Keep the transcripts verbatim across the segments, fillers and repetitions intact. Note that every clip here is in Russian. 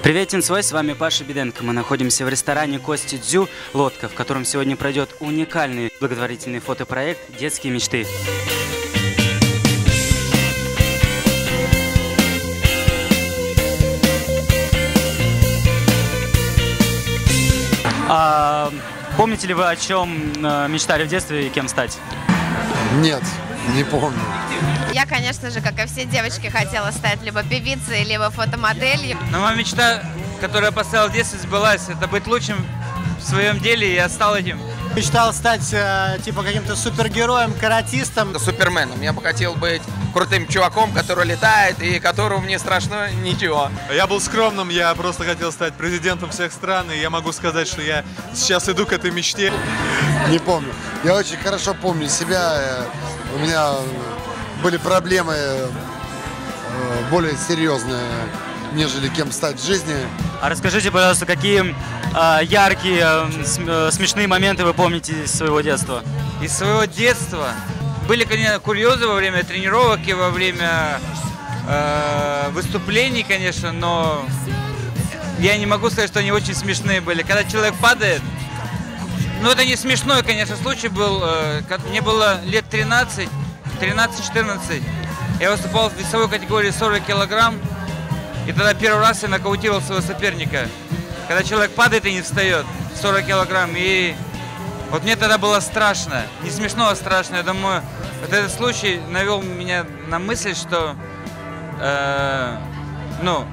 Привет, Тинсвой, с вами Паша Беденко. Мы находимся в ресторане Кости Дзю «Лодка», в котором сегодня пройдет уникальный благотворительный фотопроект «Детские мечты». А, помните ли вы, о чем мечтали в детстве и кем стать? Нет, не помню. Я, конечно же, как и все девочки, хотела стать либо певицей, либо фотомоделью. Но моя мечта, которую я поставил в детстве, сбылась. Это быть лучшим в своем деле, и я стал этим. Мечтал стать э, типа каким-то супергероем, каратистом. Суперменом. Я бы хотел быть крутым чуваком, который летает и которому не страшно ничего. Я был скромным, я просто хотел стать президентом всех стран, и я могу сказать, что я сейчас иду к этой мечте. Не помню. Я очень хорошо помню себя. У меня были проблемы более серьезные, нежели кем стать в жизни. А расскажите, пожалуйста, какие э, яркие, э, смешные моменты вы помните из своего детства? Из своего детства были, конечно, курьезы во время тренировок и во время э, выступлений, конечно, но я не могу сказать, что они очень смешные были. Когда человек падает, ну это не смешной, конечно, случай был. Э, мне было лет тринадцать, тринадцать-четырнадцать. Я выступал в весовой категории сорок килограмм. И тогда первый раз я нокаутировал своего соперника. Когда человек падает и не встает, сорок килограмм. И вот мне тогда было страшно. Не смешно, а страшно. Я думаю, вот этот случай навел меня на мысль, что э, ну,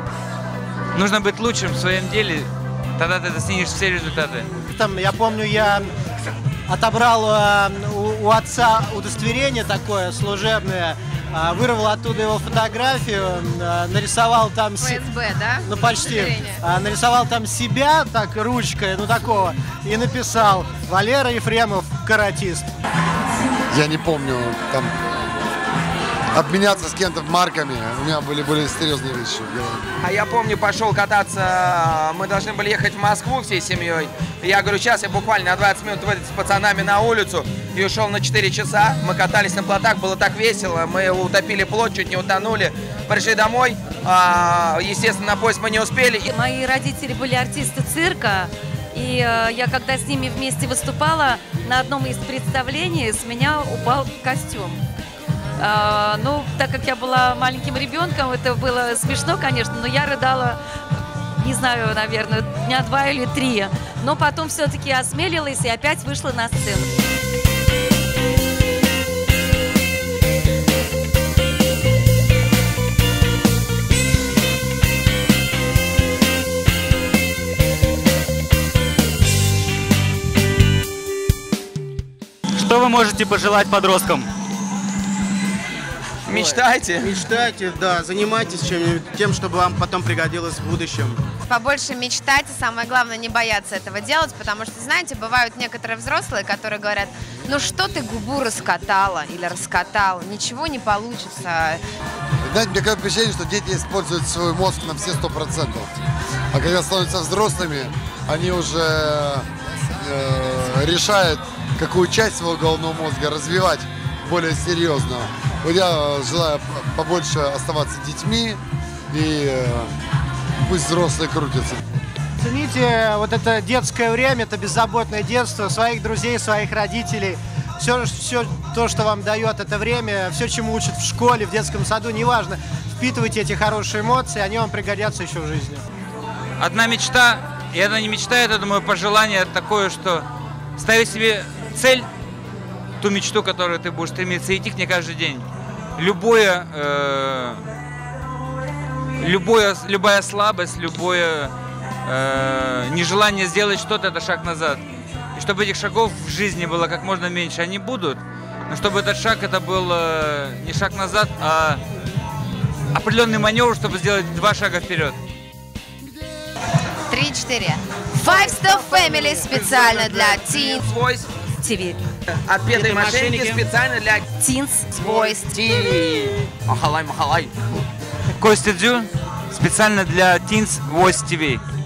нужно быть лучшим в своем деле. Тогда ты достигнешь все результаты. Там, я помню, я отобрал э, у, у отца удостоверение такое служебное, э, вырвал оттуда его фотографию, э, нарисовал там... ФСБ, да? Ну, почти. Э, нарисовал там себя, так, ручкой, ну, такого, и написал: Валера Ефремов, каратист. Я не помню, там, обменяться с кем-то марками. У меня были более серьезные вещи. А я помню, пошел кататься, мы должны были ехать в Москву всей семьей. Я говорю, сейчас я буквально на двадцать минут выйду с пацанами на улицу и ушел на четыре часа. Мы катались на плотах, было так весело. Мы утопили плот, чуть не утонули. Пришли домой, естественно, на поезд мы не успели. Мои родители были артисты цирка. И э, я, когда с ними вместе выступала, на одном из представлений с меня упал костюм. Э, ну, так как я была маленьким ребенком, это было смешно, конечно, но я рыдала, не знаю, наверное, дня два или три. Но потом все-таки осмелилась и опять вышла на сцену. Что вы можете пожелать подросткам? Мечтайте. Мечтайте, да, занимайтесь чем-нибудь тем, чтобы вам потом пригодилось в будущем. Побольше мечтать, и самое главное, не бояться этого делать, потому что, знаете, бывают некоторые взрослые, которые говорят: ну что ты губу раскатала или раскатал, ничего не получится. Знаете, мне кажется впечатление, что дети используют свой мозг на все сто процентов. А когда становятся взрослыми, они уже э, решают, какую часть своего головного мозга развивать более серьезно. Вот я желаю побольше оставаться детьми, и э, пусть взрослые крутятся. Цените вот это детское время, это беззаботное детство, своих друзей, своих родителей. Все, все то, что вам дает это время, все, чему учат в школе, в детском саду, неважно. Впитывайте эти хорошие эмоции, они вам пригодятся еще в жизни. Одна мечта, и она не мечта, это, думаю, пожелание такое, что ставить себе цель, ту мечту, которую ты будешь стремиться идти к ней каждый день. Любое, э, любое, любая слабость, любое э, нежелание сделать что-то – это шаг назад. И чтобы этих шагов в жизни было как можно меньше, они будут, но чтобы этот шаг это был э, не шаг назад, а определенный маневр, чтобы сделать два шага вперед. Три-четыре. Five Star Family специально для Teens Voice ТВ. Отпетые мошенники специально для Teens Voice ти ви. Махалай, махалай. Костя Дзю специально для Teens Voice ти ви.